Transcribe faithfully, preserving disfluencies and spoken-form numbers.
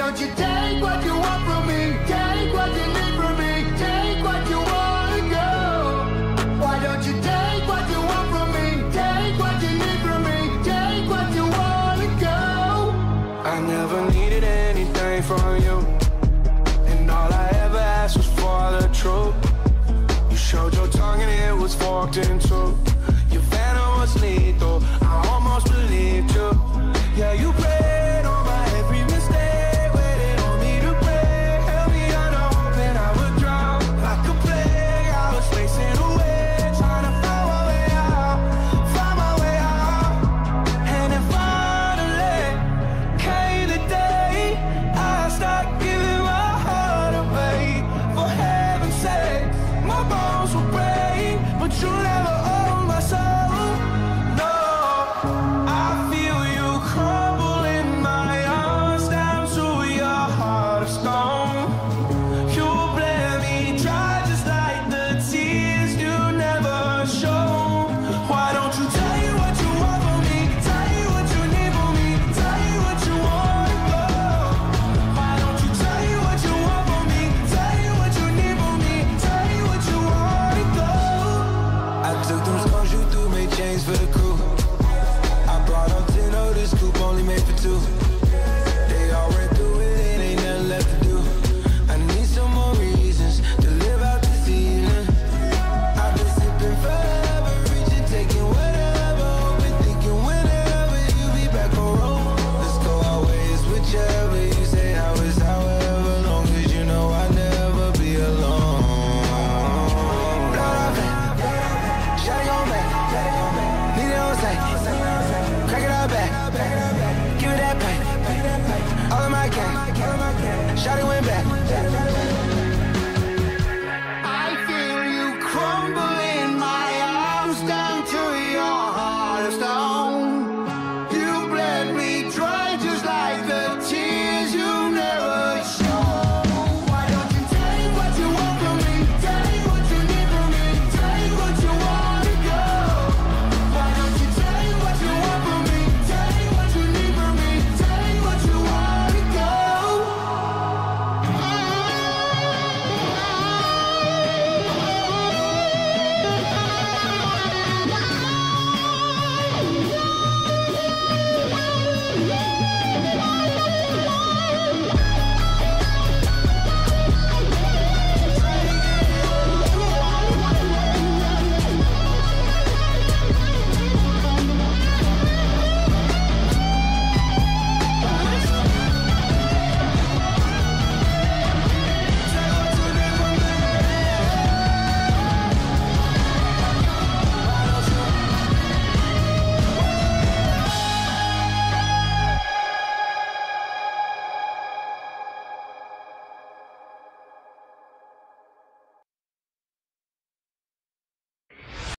don't you take what you want from me? Take what you need from me. Take what you wanna go. Why don't you take what you want from me? Take what you need from me. Take what you wanna go. I never needed anything from you, and all I ever asked was for the truth. You showed your tongue and it was forked in two. Your venom was lethal, I almost believed you. Yeah, you prayed on my every mistake, waited on me to break. Held me under hope and I would drown like a plague. I was racing away, trying to find my way out, find my way out. And then finally came the day I stopped giving my heart away. For heaven's sake, my bones will break, but you never own my soul. No, I feel you crumble in my arms down to your heart of stone. You bled me dry just like the tears you never show. Why don't you tell you what you want from me? Tell you what you need from me. Tell you what you wanna go. Why don't you tell you what you want from me? Tell you what you need from me. Tell you what you wanna go. I took them scars you threw, made chains for the crew. I brought up ten of this coupe, only made for two. They all ran through it, it ain't nothing left to do. I need some more reasons to live out this evening. I've been sipping forever, reaching, taking whatever, been thinking whenever you be back on road. Let's go our ways, whichever you say, how is however long, cause you know I'll never be alone. Blood off it, shot it on back, need it on sight, crack it out back, give it that pipe, all of my gang, shot it went back.